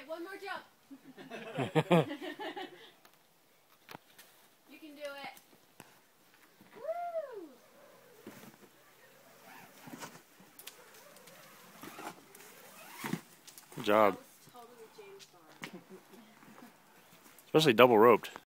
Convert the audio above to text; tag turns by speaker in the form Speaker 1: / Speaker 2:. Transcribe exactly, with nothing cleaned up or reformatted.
Speaker 1: Okay, one more jump. You can do it. Woo!
Speaker 2: Good job.
Speaker 1: That was totally James Bond.
Speaker 2: Especially double roped.